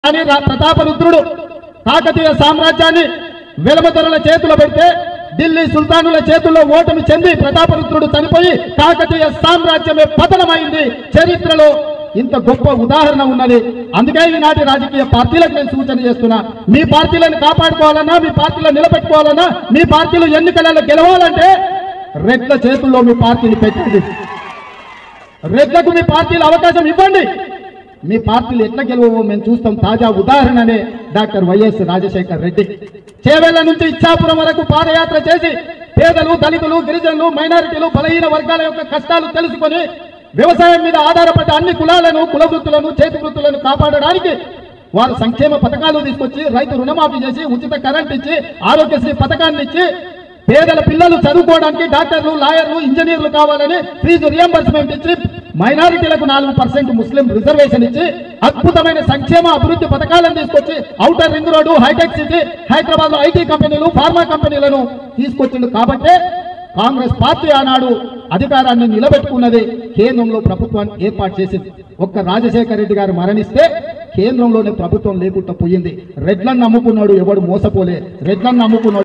కానీ ప్రతాపరుద్రుడు కాకతీయ సామ్రాజ్యాన్ని వెలమదొరల చేతుల్లో పెడితే ఢిల్లీ సుల్తానుల చేతుల్లో ఓటమి చెంది ప్రతాపరుద్రుడు చనిపోయి కాకతీయ సామ్రాజ్యమే పతనమైంది. చరిత్రలో ఇంత గొప్ప ఉదాహరణ ఉన్నది. అందుకే ఈనాటి రాజకీయ పార్టీలకు నేను సూచన చేస్తున్నా, మీ పార్టీలను కాపాడుకోవాలన్నా, మీ పార్టీలను నిలబెట్టుకోవాలన్నా, మీ పార్టీలు ఎన్నికలలో గెలవాలంటే రెడ్ల చేతుల్లో మీ పార్టీని పెట్టండి. రెడ్లకు మీ పార్టీలు అవకాశం ఇవ్వండి. మీ పార్టీలు ఎట్లా గెలవో మేము చూస్తాం. తాజా ఉదాహరణనే డాక్టర్ వైఎస్ రాజశేఖర్ రెడ్డి. చేవెళ్ల నుంచి ఇచ్చాపురం వరకు పాదయాత్ర చేసి పేదలు, దళితులు, గిరిజనులు, మైనారిటీలు, బలహీన వర్గాల యొక్క కష్టాలు తెలుసుకొని వ్యవసాయం మీద ఆధారపడ్డ అన్ని కులాలను, కుల వృత్తులను, చేతి వృత్తులను కాపాడడానికి వారు సంక్షేమ పథకాలు తీసుకొచ్చి రైతు రుణమాఫీ చేసి ఉచిత కరెంట్ ఇచ్చి ఆరోగ్యశ్రీ పథకాన్ని ఇచ్చి పేదల పిల్లలు చదువుకోవడానికి డాక్టర్లు, లాయర్లు, ఇంజనీర్లు కావాలని ఫీజు రియంబర్స్మెంట్ ఇచ్చి మైనారిటీలకు 4% ముస్లిం రిజర్వేషన్ ఇచ్చి అద్భుతమైన సంక్షేమ అభివృద్ధి పథకాలను తీసుకొచ్చి outer ring road, hitech city, Hyderabad లో ఐటీ కంపెనీలు, ఫార్మా కంపెనీలను తీసుకొచ్చిండు. కాబట్టే కాంగ్రెస్ పార్టీ ఆనాడు అధికారాన్ని నిలబెట్టుకున్నది, కేంద్రంలో ప్రభుత్వాన్ని ఏర్పాటు చేసింది. ఒక్క రాజశేఖర రెడ్డి గారు మరణిస్తే కేంద్రంలోనే ప్రభుత్వం లేకుండా పోయింది. రెడ్లను నమ్ముకున్నాడు ఎవడు మోసపోలే. రెడ్లను నమ్ముకున్నాడు